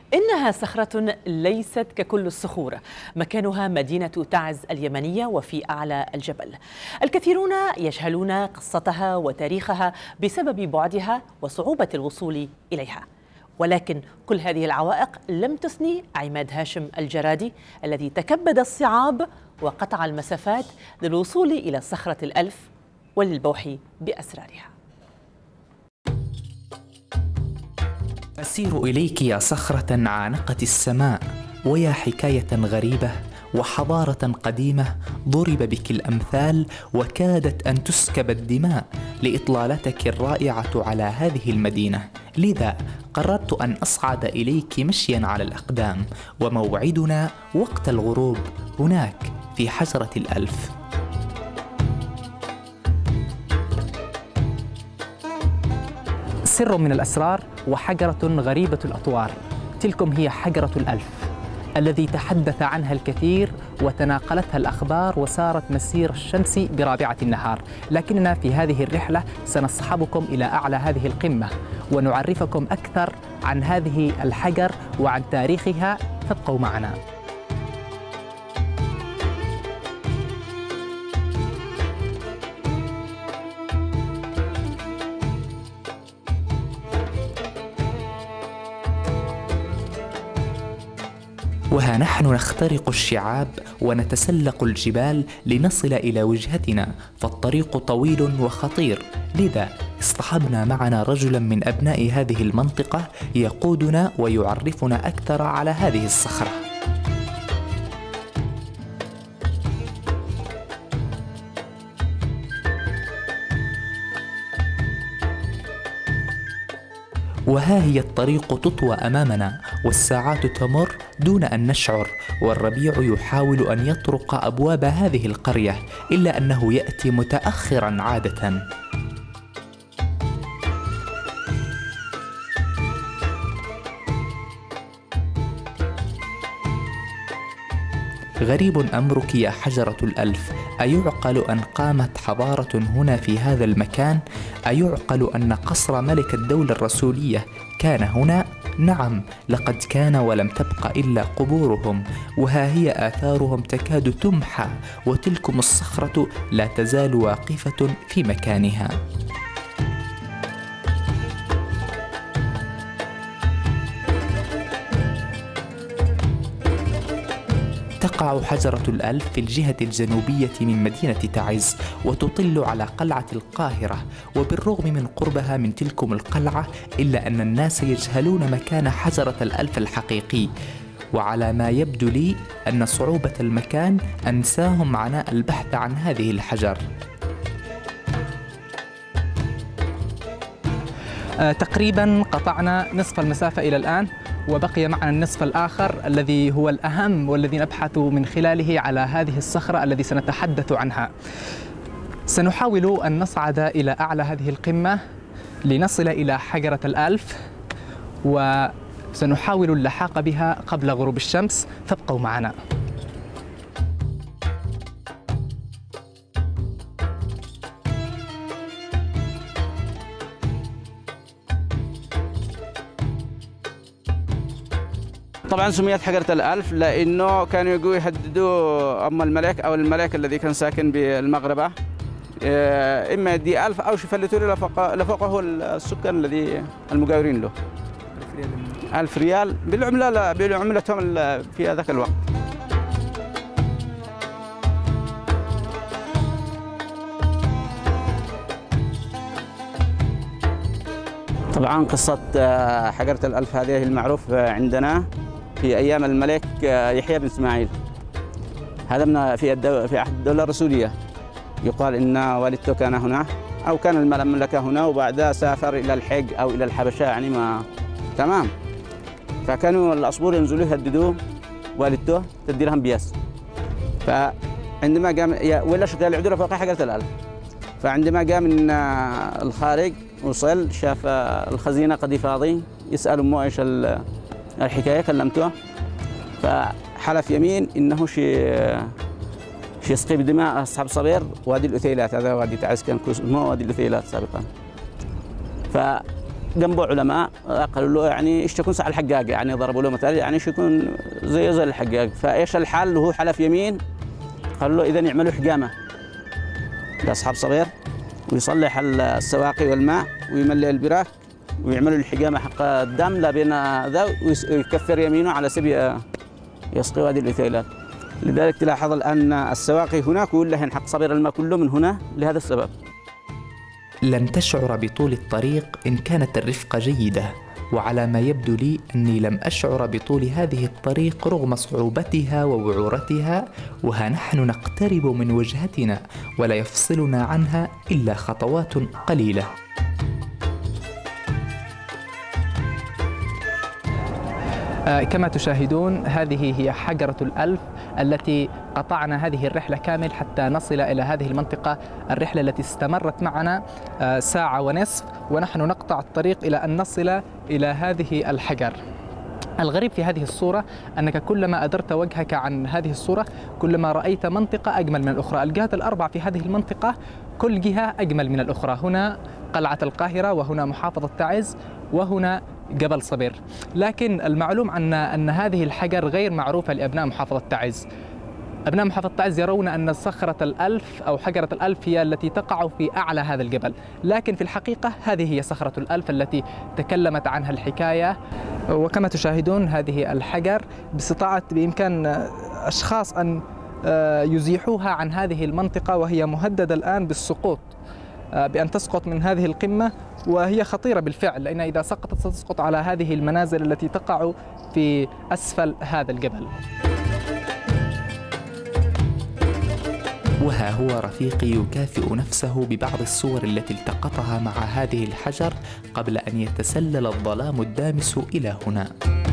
إنها صخرة ليست ككل الصخور، مكانها مدينة تعز اليمنية وفي أعلى الجبل. الكثيرون يجهلون قصتها وتاريخها بسبب بعدها وصعوبة الوصول إليها، ولكن كل هذه العوائق لم تثني عماد هاشم الجرادي الذي تكبد الصعاب وقطع المسافات للوصول إلى صخرة الألف وللبوح بأسرارها. أسير إليك يا صخرة عانقت السماء، ويا حكاية غريبة وحضارة قديمة ضرب بك الأمثال وكادت أن تسكب الدماء لإطلالتك الرائعة على هذه المدينة. لذا قررت أن أصعد إليك مشيا على الأقدام، وموعدنا وقت الغروب هناك في حجرة الألف. سر من الأسرار وحجرة غريبة الأطوار، تلكم هي حجرة الألف الذي تحدث عنها الكثير وتناقلتها الأخبار وسارت مسير الشمس برابعة النهار، لكننا في هذه الرحلة سنصحبكم إلى أعلى هذه القمة ونعرفكم أكثر عن هذه الحجر وعن تاريخها، فابقوا معنا. وها نحن نخترق الشعاب ونتسلق الجبال لنصل إلى وجهتنا، فالطريق طويل وخطير، لذا اصطحبنا معنا رجلا من أبناء هذه المنطقة يقودنا ويعرفنا أكثر على هذه الصخرة. وها هي الطريق تطوى أمامنا، والساعات تمر دون أن نشعر، والربيع يحاول أن يطرق أبواب هذه القرية، إلا أنه يأتي متأخرا عادة. غريب أمرك يا حجرة الألف، أيعقل أن قامت حضارة هنا في هذا المكان؟ أيعقل أن قصر ملك الدولة الرسولية كان هنا؟ نعم، لقد كان ولم تبق إلا قبورهم، وها هي آثارهم تكاد تمحى، وتلكم الصخرة لا تزال واقفة في مكانها. تقع حجرة الألف في الجهة الجنوبية من مدينة تعز، وتطل على قلعة القاهرة، وبالرغم من قربها من تلكم القلعة إلا أن الناس يجهلون مكان حجرة الألف الحقيقي، وعلى ما يبدو لي أن صعوبة المكان أنساهم عناء البحث عن هذه الحجر. تقريبا قطعنا نصف المسافة إلى الآن، وبقي معنا النصف الآخر الذي هو الأهم والذي نبحث من خلاله على هذه الصخرة التي سنتحدث عنها. سنحاول أن نصعد إلى أعلى هذه القمة لنصل إلى حجرة الألف، وسنحاول اللحاق بها قبل غروب الشمس، فابقوا معنا. طبعا سميت حجرة الألف لأنه كانوا يقولوا يهددوا أم الملك أو الملك الذي كان ساكن بالمغربة، إما يدي 1000 أو يفلتوا له لفوقه السكان الذي المجاورين له. 1000 ريال بعملتهم في ذاك الوقت. طبعا قصة حجرة الألف هذه المعروف عندنا في أيام الملك يحيى بن إسماعيل، هذا من في عهد الدولة الرسولية. يقال إن والدته كان هنا أو كان المملكة هنا، وبعدها سافر إلى الحج أو إلى الحبشة، يعني ما تمام. فكانوا الأصبور ينزلوا يهددوا والدته تدي لهم بياس. فعندما قام ولا شغال يعدوا فوق حجرة الألف، فعندما قام من الخارج وصل شاف الخزينة قد فاضي، يسأل أمه إيش الحكاية، كلمته فحلف يمين إنه يسقي بدماء أصحاب صغير وادي الأثيلات. هذا وادي تعز كان اسمه وادي الأثيلات سابقا. جنبه علماء قالوا له يعني ايش تكون ساعة الحقاق، يعني ضربوا له مثال يعني ايش يكون زي الحقاق. فايش الحل؟ وهو حلف يمين قالوا له اذا يعملوا حجامه لاصحاب صغير ويصلح السواقي والماء ويملئ البراك ويعملوا الحجامه حق الدم لا بين ذا ويكفر يمينه على سبيل يسقي هذه الإثيلات. لذلك تلاحظ الآن السواقي هناك كلها حق صبير الماء كله من هنا لهذا السبب. لن تشعر بطول الطريق إن كانت الرفقة جيدة، وعلى ما يبدو لي أني لم أشعر بطول هذه الطريق رغم صعوبتها ووعورتها، وها نحن نقترب من وجهتنا ولا يفصلنا عنها إلا خطوات قليلة. كما تشاهدون هذه هي حجرة الألف التي قطعنا هذه الرحلة كامل حتى نصل إلى هذه المنطقة، الرحلة التي استمرت معنا ساعة ونصف ونحن نقطع الطريق إلى أن نصل إلى هذه الحجر. الغريب في هذه الصورة أنك كلما أدرت وجهك عن هذه الصورة كلما رأيت منطقة أجمل من الأخرى. الجهات الأربع في هذه المنطقة كل جهة أجمل من الأخرى، هنا قلعة القاهرة وهنا محافظة تعز وهنا جبل صبير. لكن المعلوم أن هذه الحجر غير معروفة لأبناء محافظة تعز. أبناء محافظة تعز يرون أن صخرة الألف أو حجرة الألف هي التي تقع في أعلى هذا الجبل، لكن في الحقيقة هذه هي صخرة الألف التي تكلمت عنها الحكاية. وكما تشاهدون هذه الحجر بإمكان أشخاص أن يزيحوها عن هذه المنطقة، وهي مهددة الآن بالسقوط، بأن تسقط من هذه القمة، وهي خطيرة بالفعل لأن إذا سقطت ستسقط على هذه المنازل التي تقع في أسفل هذا الجبل. وها هو رفيقي يكافئ نفسه ببعض الصور التي التقطها مع هذه الحجر قبل أن يتسلل الظلام الدامس إلى هنا.